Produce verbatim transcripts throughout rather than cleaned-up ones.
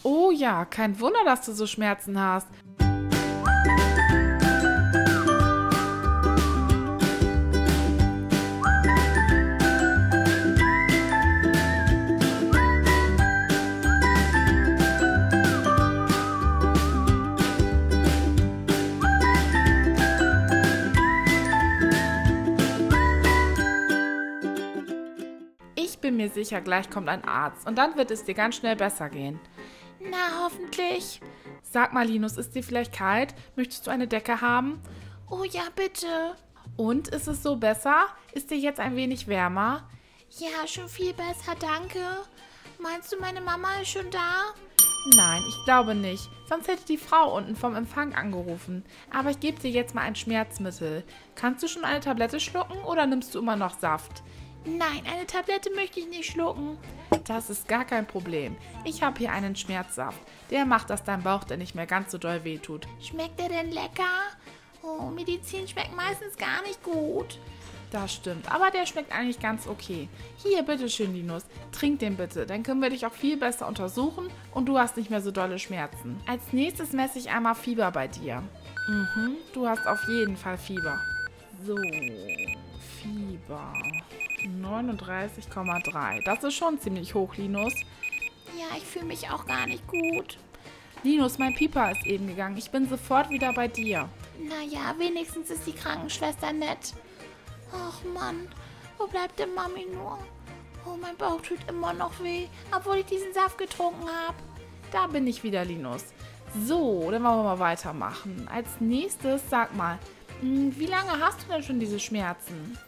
Oh ja, kein Wunder, dass du so Schmerzen hast. Ich bin mir sicher, gleich kommt ein Arzt und dann wird es dir ganz schnell besser gehen. Na, hoffentlich. Sag mal, Linus, ist dir vielleicht kalt? Möchtest du eine Decke haben? Oh ja, bitte. Und, ist es so besser? Ist dir jetzt ein wenig wärmer? Ja, schon viel besser, danke. Meinst du, meine Mama ist schon da? Nein, ich glaube nicht. Sonst hätte die Frau unten vom Empfang angerufen. Aber ich gebe dir jetzt mal ein Schmerzmittel. Kannst du schon eine Tablette schlucken oder nimmst du immer noch Saft? Nein, eine Tablette möchte ich nicht schlucken. Das ist gar kein Problem. Ich habe hier einen Schmerzsaft. Der macht, dass dein Bauch dann nicht mehr ganz so doll wehtut. Schmeckt der denn lecker? Oh, Medizin schmeckt meistens gar nicht gut. Das stimmt, aber der schmeckt eigentlich ganz okay. Hier, bitteschön, Linus. Trink den bitte, dann können wir dich auch viel besser untersuchen und du hast nicht mehr so dolle Schmerzen. Als nächstes messe ich einmal Fieber bei dir. Mhm, du hast auf jeden Fall Fieber. So, Fieber. neununddreißig Komma drei. Das ist schon ziemlich hoch, Linus. Ja, ich fühle mich auch gar nicht gut. Linus, mein Pieper ist eben gegangen. Ich bin sofort wieder bei dir. Naja, wenigstens ist die Krankenschwester nett. Ach Mann, wo bleibt denn Mami nur? Oh, mein Bauch tut immer noch weh, obwohl ich diesen Saft getrunken habe. Da bin ich wieder, Linus. So, dann wollen wir mal weitermachen. Als nächstes, sag mal, wie lange hast du denn schon diese Schmerzen?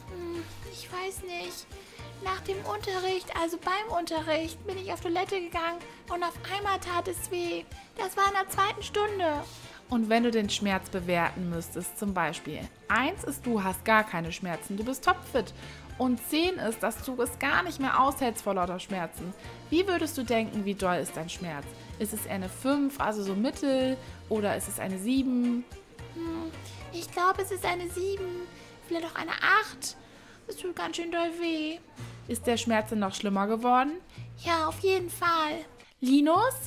Ich weiß nicht. Nach dem Unterricht, also beim Unterricht, bin ich auf Toilette gegangen und auf einmal tat es weh. Das war in der zweiten Stunde. Und wenn du den Schmerz bewerten müsstest, zum Beispiel, eins ist, du hast gar keine Schmerzen, du bist topfit. Und zehn ist, dass du es gar nicht mehr aushältst vor lauter Schmerzen. Wie würdest du denken, wie doll ist dein Schmerz? Ist es eher eine fünf, also so mittel, oder ist es eine sieben? Hm, ich glaube, es ist eine sieben, vielleicht auch eine acht. Es tut ganz schön doll weh. Ist der Schmerz denn noch schlimmer geworden? Ja, auf jeden Fall. Linus?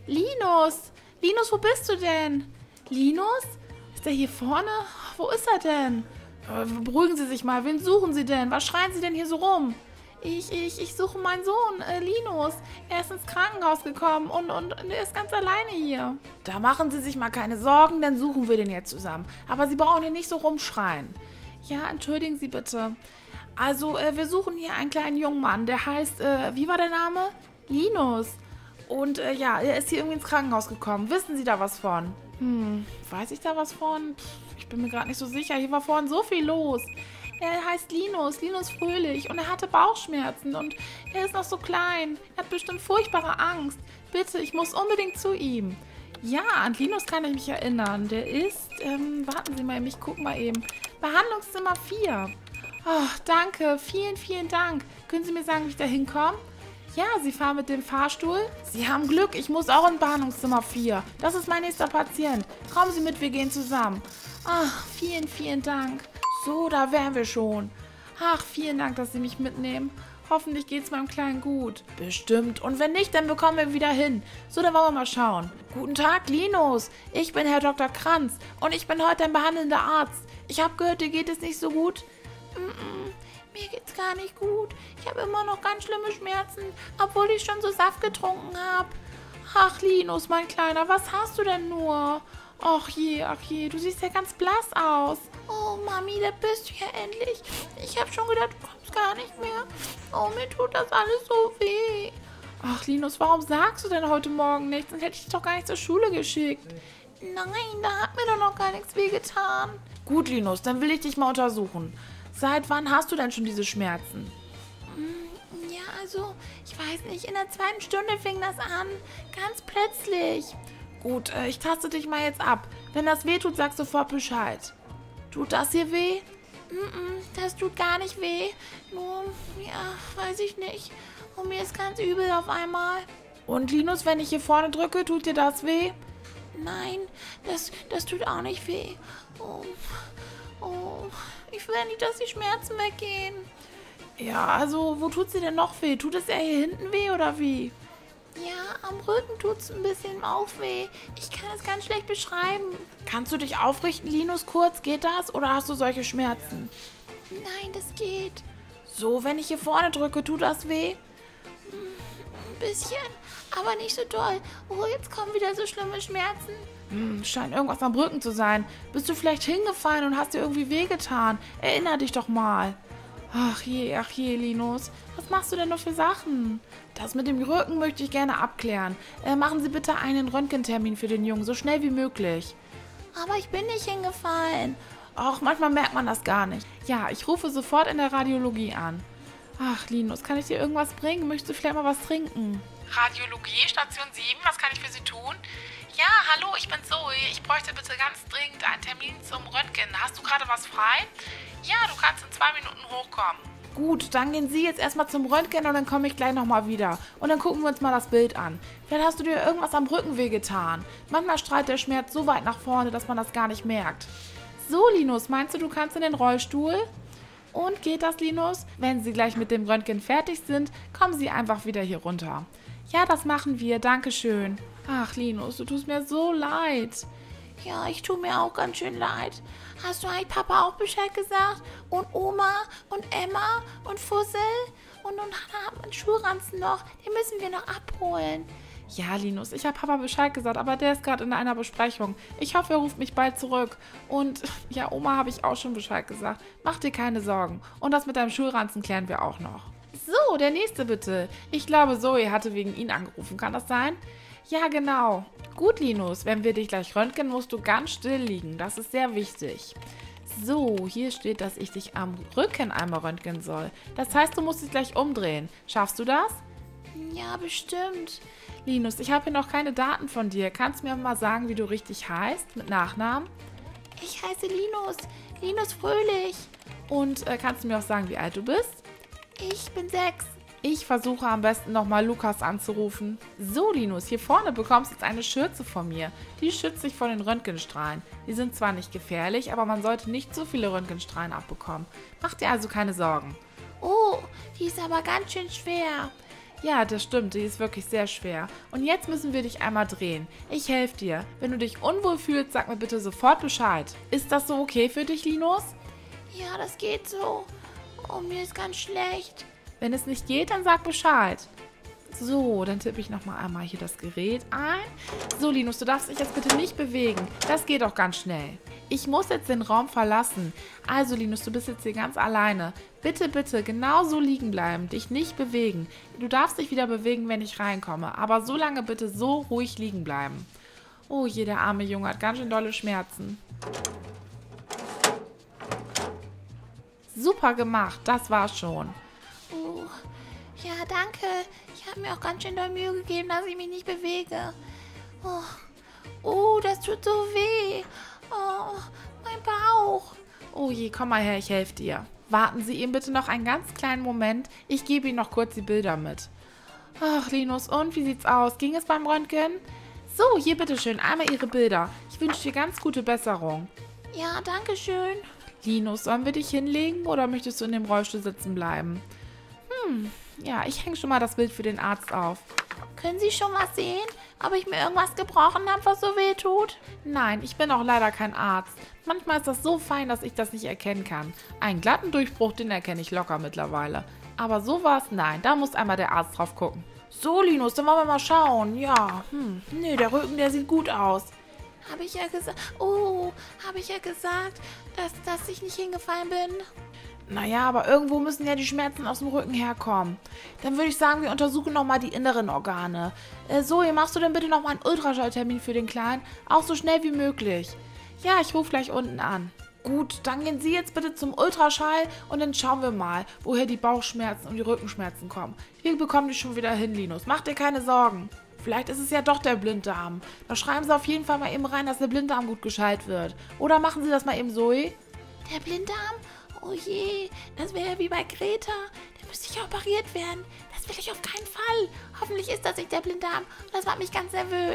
Linus? Linus, wo bist du denn? Linus? Ist er hier vorne? Wo ist er denn? Äh, beruhigen Sie sich mal. Wen suchen Sie denn? Was schreien Sie denn hier so rum? Ich, ich, ich suche meinen Sohn, äh, Linus. Er ist ins Krankenhaus gekommen und, und er ist ganz alleine hier. Da machen Sie sich mal keine Sorgen, dann suchen wir den jetzt zusammen. Aber Sie brauchen hier nicht so rumschreien. Ja, entschuldigen Sie bitte. Also, äh, wir suchen hier einen kleinen jungen Mann, der heißt, äh, wie war der Name? Linus. Und äh, ja, er ist hier irgendwie ins Krankenhaus gekommen. Wissen Sie da was von? Hm, weiß ich da was von? Pff, ich bin mir gerade nicht so sicher. Hier war vorhin so viel los. Er heißt Linus, Linus Fröhlich und er hatte Bauchschmerzen und er ist noch so klein. Er hat bestimmt furchtbare Angst. Bitte, ich muss unbedingt zu ihm. Ja, an Linus kann ich mich erinnern. Der ist, ähm, warten Sie mal, ich gucke mal eben. Behandlungszimmer vier. Oh, danke, vielen, vielen Dank. Können Sie mir sagen, wie ich da hinkomme? Ja, Sie fahren mit dem Fahrstuhl. Sie haben Glück, ich muss auch in Behandlungszimmer vier. Das ist mein nächster Patient. Kommen Sie mit, wir gehen zusammen. Ach, vielen, vielen Dank. So, da wären wir schon. Ach, vielen Dank, dass Sie mich mitnehmen. Hoffentlich geht's meinem Kleinen gut. Bestimmt. Und wenn nicht, dann bekommen wir ihn wieder hin. So, dann wollen wir mal schauen. Guten Tag, Linus. Ich bin Herr Doktor Kranz und ich bin heute dein behandelnder Arzt. Ich habe gehört, dir geht es nicht so gut. Mm-mm, mir geht's gar nicht gut. Ich habe immer noch ganz schlimme Schmerzen, obwohl ich schon so Saft getrunken habe. Ach, Linus, mein Kleiner, was hast du denn nur? Ach je, ach je, du siehst ja ganz blass aus. Oh, Mami, da bist du ja endlich. Ich habe schon gedacht, du kommst gar nicht mehr. Oh, mir tut das alles so weh. Ach, Linus, warum sagst du denn heute Morgen nichts? Sonst hätte ich dich doch gar nicht zur Schule geschickt. Nein, da hat mir doch noch gar nichts wehgetan. Gut, Linus, dann will ich dich mal untersuchen. Seit wann hast du denn schon diese Schmerzen? Ja, also, ich weiß nicht, in der zweiten Stunde fing das an. Ganz plötzlich. Gut, äh, ich taste dich mal jetzt ab. Wenn das weh tut, sag sofort Bescheid. Tut das hier weh? Mm-mm, das tut gar nicht weh. Nur, ja, weiß ich nicht. Und mir ist ganz übel auf einmal. Und Linus, wenn ich hier vorne drücke, tut dir das weh? Nein, das, das tut auch nicht weh. Oh, oh, ich will nicht, dass die Schmerzen weggehen. Ja, also, wo tut sie denn noch weh? Tut es eher hier hinten weh oder wie? Ja, am Rücken tut's ein bisschen auch weh. Ich kann es ganz schlecht beschreiben. Kannst du dich aufrichten, Linus, kurz? Geht das? Oder hast du solche Schmerzen? Nein, das geht. So, wenn ich hier vorne drücke, tut das weh? Ein bisschen, aber nicht so doll. Oh, jetzt kommen wieder so schlimme Schmerzen. Hm, scheint irgendwas am Rücken zu sein. Bist du vielleicht hingefallen und hast dir irgendwie wehgetan? Erinner dich doch mal. Ach je, ach je, Linus. Was machst du denn nur für Sachen? Das mit dem Rücken möchte ich gerne abklären. Äh, machen Sie bitte einen Röntgentermin für den Jungen, so schnell wie möglich. Aber ich bin nicht hingefallen. Ach, manchmal merkt man das gar nicht. Ja, ich rufe sofort in der Radiologie an. Ach, Linus, kann ich dir irgendwas bringen? Möchtest du vielleicht mal was trinken? Radiologie, Station sieben, was kann ich für Sie tun? Ja, hallo, ich bin Zoe. Ich bräuchte bitte ganz dringend einen Termin zum Röntgen. Hast du gerade was frei? Ja, du kannst in zwei Minuten hochkommen. Gut, dann gehen Sie jetzt erstmal zum Röntgen und dann komme ich gleich nochmal wieder. Und dann gucken wir uns mal das Bild an. Vielleicht hast du dir irgendwas am Rücken wehgetan. Manchmal strahlt der Schmerz so weit nach vorne, dass man das gar nicht merkt. So, Linus, meinst du, du kannst in den Rollstuhl? Und geht das, Linus? Wenn Sie gleich mit dem Röntgen fertig sind, kommen Sie einfach wieder hier runter. Ja, das machen wir. Dankeschön. Ach, Linus, du tust mir so leid. Ja, ich tue mir auch ganz schön leid. Hast du eigentlich Papa auch Bescheid gesagt? Und Oma und Emma und Fussel? Und, und Hannah hat einen Schulranzen noch. Den müssen wir noch abholen. Ja, Linus, ich habe Papa Bescheid gesagt, aber der ist gerade in einer Besprechung. Ich hoffe, er ruft mich bald zurück. Und ja, Oma habe ich auch schon Bescheid gesagt. Mach dir keine Sorgen. Und das mit deinem Schulranzen klären wir auch noch. So, der nächste bitte. Ich glaube, Zoe hatte wegen ihn angerufen. Kann das sein? Ja, genau. Gut, Linus, wenn wir dich gleich röntgen, musst du ganz still liegen. Das ist sehr wichtig. So, hier steht, dass ich dich am Rücken einmal röntgen soll. Das heißt, du musst dich gleich umdrehen. Schaffst du das? Ja, bestimmt. Linus, ich habe hier noch keine Daten von dir. Kannst du mir mal sagen, wie du richtig heißt, mit Nachnamen? Ich heiße Linus. Linus Fröhlich. Und äh, kannst du mir auch sagen, wie alt du bist? Ich bin sechs. Ich versuche am besten nochmal Lukas anzurufen. So, Linus, hier vorne bekommst du jetzt eine Schürze von mir. Die schützt dich vor den Röntgenstrahlen. Die sind zwar nicht gefährlich, aber man sollte nicht so viele Röntgenstrahlen abbekommen. Mach dir also keine Sorgen. Oh, die ist aber ganz schön schwer. Ja, das stimmt, die ist wirklich sehr schwer. Und jetzt müssen wir dich einmal drehen. Ich helfe dir. Wenn du dich unwohl fühlst, sag mir bitte sofort Bescheid. Ist das so okay für dich, Linus? Ja, das geht so. Oh, mir ist ganz schlecht. Wenn es nicht geht, dann sag Bescheid. So, dann tippe ich nochmal einmal hier das Gerät ein. So, Linus, du darfst dich jetzt bitte nicht bewegen. Das geht auch ganz schnell. Ich muss jetzt den Raum verlassen. Also, Linus, du bist jetzt hier ganz alleine. Bitte, bitte, genau so liegen bleiben. Dich nicht bewegen. Du darfst dich wieder bewegen, wenn ich reinkomme. Aber so lange bitte so ruhig liegen bleiben. Oh je, der arme Junge hat ganz schön dolle Schmerzen. Super gemacht, das war's schon. Oh, ja, danke. Ich habe mir auch ganz schön doll Mühe gegeben, dass ich mich nicht bewege. Oh, oh, das tut so weh. Oh, mein Bauch. Oh je, komm mal her, ich helfe dir. Warten Sie ihm bitte noch einen ganz kleinen Moment. Ich gebe Ihnen noch kurz die Bilder mit. Ach, Linus, und wie sieht's aus? Ging es beim Röntgen? So, hier bitteschön, einmal Ihre Bilder. Ich wünsche dir ganz gute Besserung. Ja, danke schön. Linus, sollen wir dich hinlegen oder möchtest du in dem Rollstuhl sitzen bleiben? Hm, ja, ich hänge schon mal das Bild für den Arzt auf. Können Sie schon was sehen? Ob ich mir irgendwas gebrochen habe, was so weh tut? Nein, ich bin auch leider kein Arzt. Manchmal ist das so fein, dass ich das nicht erkennen kann. Einen glatten Durchbruch, den erkenne ich locker mittlerweile. Aber sowas, nein, da muss einmal der Arzt drauf gucken. So, Linus, dann wollen wir mal schauen. Ja, hm, nee, der Rücken, der sieht gut aus. Habe ich ja gesagt, oh, habe ich ja gesagt, dass, dass ich nicht hingefallen bin. Naja, aber irgendwo müssen ja die Schmerzen aus dem Rücken herkommen. Dann würde ich sagen, wir untersuchen nochmal die inneren Organe. Äh, Zoe, machst du denn bitte nochmal einen Ultraschalltermin für den Kleinen? Auch so schnell wie möglich. Ja, ich rufe gleich unten an. Gut, dann gehen Sie jetzt bitte zum Ultraschall und dann schauen wir mal, woher die Bauchschmerzen und die Rückenschmerzen kommen. Wir bekommen die schon wieder hin, Linus. Mach dir keine Sorgen. Vielleicht ist es ja doch der Blinddarm. Da schreiben Sie auf jeden Fall mal eben rein, dass der Blinddarm gut gescheit wird. Oder machen Sie das mal eben, Zoe? Der Blinddarm? Oh je, das wäre ja wie bei Greta. Der müsste ja operiert werden. Das will ich auf keinen Fall. Hoffentlich ist das nicht der Blinddarm. Das macht mich ganz nervös.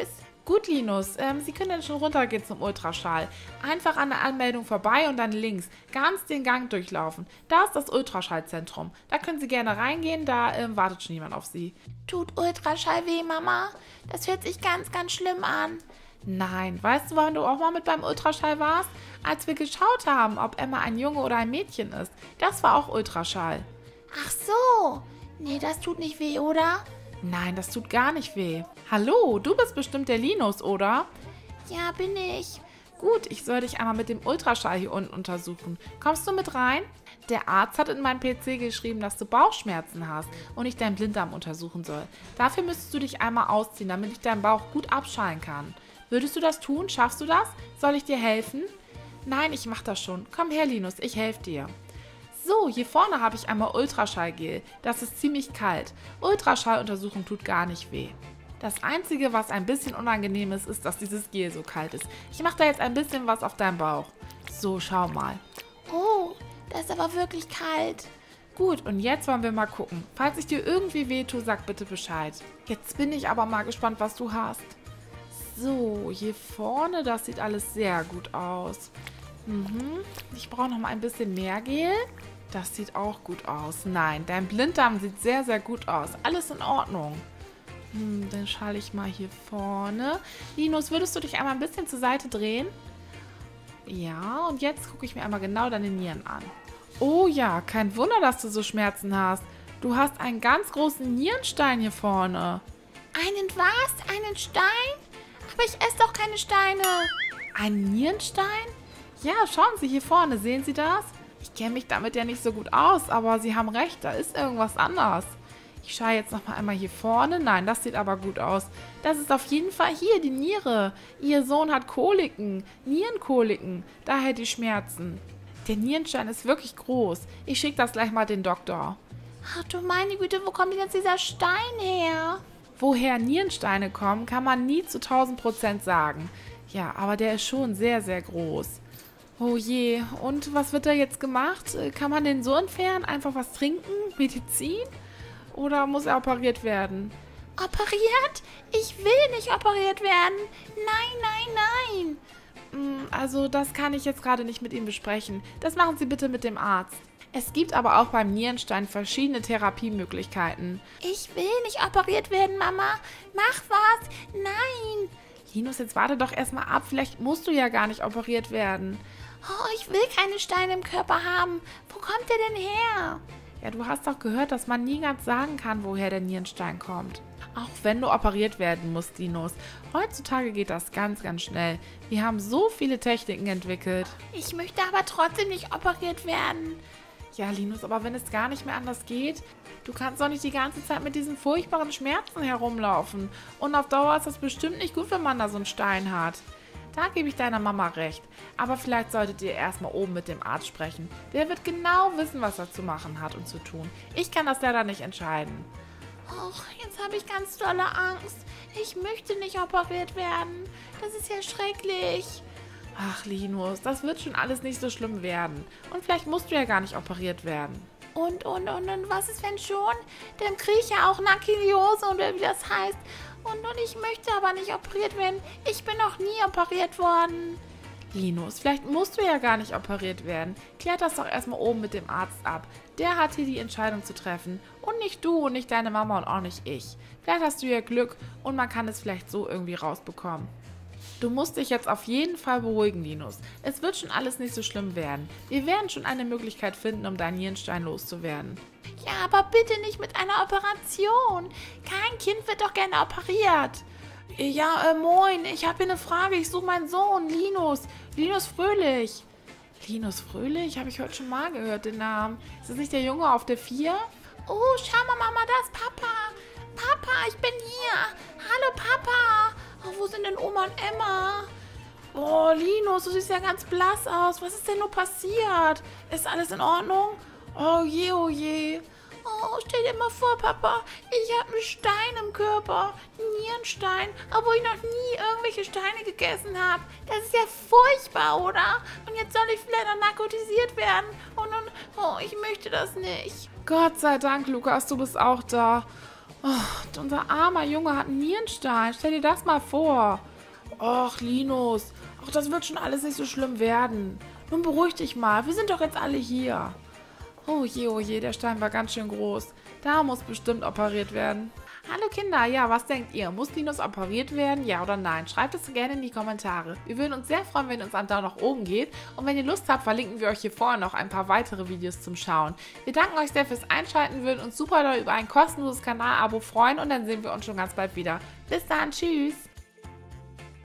Gut, Linus, ähm, Sie können dann schon runtergehen zum Ultraschall. Einfach an der Anmeldung vorbei und dann links ganz den Gang durchlaufen. Da ist das Ultraschallzentrum. Da können Sie gerne reingehen, da ähm, wartet schon jemand auf Sie. Tut Ultraschall weh, Mama? Das hört sich ganz, ganz schlimm an. Nein, weißt du, wann du auch mal mit beim Ultraschall warst? Als wir geschaut haben, ob Emma ein Junge oder ein Mädchen ist. Das war auch Ultraschall. Ach so. Nee, das tut nicht weh, oder? Nein, das tut gar nicht weh. Hallo, du bist bestimmt der Linus, oder? Ja, bin ich. Gut, ich soll dich einmal mit dem Ultraschall hier unten untersuchen. Kommst du mit rein? Der Arzt hat in meinem P C geschrieben, dass du Bauchschmerzen hast und ich deinen Blinddarm untersuchen soll. Dafür müsstest du dich einmal ausziehen, damit ich deinen Bauch gut abschallen kann. Würdest du das tun? Schaffst du das? Soll ich dir helfen? Nein, ich mach das schon. Komm her, Linus, ich helfe dir. So, hier vorne habe ich einmal Ultraschallgel. Das ist ziemlich kalt. Ultraschalluntersuchung tut gar nicht weh. Das Einzige, was ein bisschen unangenehm ist, ist, dass dieses Gel so kalt ist. Ich mache da jetzt ein bisschen was auf deinen Bauch. So, schau mal. Oh, das ist aber wirklich kalt. Gut, und jetzt wollen wir mal gucken. Falls ich dir irgendwie weh tue, sag bitte Bescheid. Jetzt bin ich aber mal gespannt, was du hast. So, hier vorne, das sieht alles sehr gut aus. Mhm. Ich brauche noch mal ein bisschen mehr Gel. Das sieht auch gut aus. Nein, dein Blinddarm sieht sehr, sehr gut aus. Alles in Ordnung. Hm, dann schaue ich mal hier vorne. Linus, würdest du dich einmal ein bisschen zur Seite drehen? Ja, und jetzt gucke ich mir einmal genau deine Nieren an. Oh ja, kein Wunder, dass du so Schmerzen hast. Du hast einen ganz großen Nierenstein hier vorne. Einen was? Einen Stein? Aber ich esse doch keine Steine. Ein Nierenstein? Ja, schauen Sie hier vorne. Sehen Sie das? Ich kenne mich damit ja nicht so gut aus, aber Sie haben recht, da ist irgendwas anders. Ich schaue jetzt noch mal einmal hier vorne. Nein, das sieht aber gut aus. Das ist auf jeden Fall hier die Niere. Ihr Sohn hat Koliken, Nierenkoliken, daher die Schmerzen. Der Nierenstein ist wirklich groß. Ich schicke das gleich mal den Doktor. Ach du meine Güte, wo kommt denn jetzt dieser Stein her? Woher Nierensteine kommen, kann man nie zu tausend Prozent sagen. Ja, aber der ist schon sehr, sehr groß. Oh je, und was wird da jetzt gemacht? Kann man den so entfernen? Einfach was trinken? Medizin? Oder muss er operiert werden? Operiert? Ich will nicht operiert werden. Nein, nein, nein. Also das kann ich jetzt gerade nicht mit ihm besprechen. Das machen Sie bitte mit dem Arzt. Es gibt aber auch beim Nierenstein verschiedene Therapiemöglichkeiten. Ich will nicht operiert werden, Mama. Mach was. Nein. Linus, jetzt warte doch erstmal ab. Vielleicht musst du ja gar nicht operiert werden. Oh, ich will keine Steine im Körper haben. Wo kommt der denn her? Ja, du hast doch gehört, dass man nie ganz sagen kann, woher der Nierenstein kommt. Auch wenn du operiert werden musst, Linus. Heutzutage geht das ganz, ganz schnell. Wir haben so viele Techniken entwickelt. Ich möchte aber trotzdem nicht operiert werden. Ja, Linus, aber wenn es gar nicht mehr anders geht, du kannst doch nicht die ganze Zeit mit diesen furchtbaren Schmerzen herumlaufen. Und auf Dauer ist das bestimmt nicht gut, wenn man da so einen Stein hat. Da gebe ich deiner Mama recht. Aber vielleicht solltet ihr erstmal oben mit dem Arzt sprechen. Der wird genau wissen, was er zu machen hat und zu tun. Ich kann das leider nicht entscheiden. Och, jetzt habe ich ganz dolle Angst. Ich möchte nicht operiert werden. Das ist ja schrecklich. Ach, Linus, das wird schon alles nicht so schlimm werden. Und vielleicht musst du ja gar nicht operiert werden. Und, und, und, und was ist, wenn schon? Dann kriege ich ja auch Narkiliose oder wie das heißt. Und, und ich möchte aber nicht operiert werden. Ich bin noch nie operiert worden. Linus, vielleicht musst du ja gar nicht operiert werden. Klär das doch erstmal oben mit dem Arzt ab. Der hat hier die Entscheidung zu treffen. Und nicht du und nicht deine Mama und auch nicht ich. Vielleicht hast du ja Glück und man kann es vielleicht so irgendwie rausbekommen. Du musst dich jetzt auf jeden Fall beruhigen, Linus. Es wird schon alles nicht so schlimm werden. Wir werden schon eine Möglichkeit finden, um deinen Nierenstein loszuwerden. Ja, aber bitte nicht mit einer Operation. Kein Kind wird doch gerne operiert. Ja, äh, moin. Ich habe hier eine Frage. Ich suche meinen Sohn, Linus. Linus Fröhlich. Linus Fröhlich? Habe ich heute schon mal gehört, den Namen. Ist das nicht der Junge auf der vier? Oh, schau mal, Mama, da ist Papa. Papa, ich bin hier. Hallo, Papa. Oh, wo sind denn Oma und Emma? Oh, Linus, du siehst ja ganz blass aus. Was ist denn nur passiert? Ist alles in Ordnung? Oh je, oh je. Oh, stell dir mal vor, Papa, ich habe einen Stein im Körper, einen Nierenstein, obwohl ich noch nie irgendwelche Steine gegessen habe. Das ist ja furchtbar, oder? Und jetzt soll ich vielleicht noch narkotisiert werden. Und, und oh, ich möchte das nicht. Gott sei Dank, Lukas, du bist auch da. Oh, unser armer Junge hat einen Nierenstein. Stell dir das mal vor. Och, Linus. Ach, das wird schon alles nicht so schlimm werden. Nun beruhig dich mal. Wir sind doch jetzt alle hier. Oh je, oh je, der Stein war ganz schön groß. Da muss bestimmt operiert werden. Hallo Kinder, ja, was denkt ihr? Muss Linus operiert werden, ja oder nein? Schreibt es gerne in die Kommentare. Wir würden uns sehr freuen, wenn ihr uns einen Daumen nach oben geht. Und wenn ihr Lust habt, verlinken wir euch hier vorne noch ein paar weitere Videos zum Schauen. Wir danken euch sehr fürs Einschalten, würden uns super doll über ein kostenloses Kanal-Abo freuen und dann sehen wir uns schon ganz bald wieder. Bis dann, tschüss!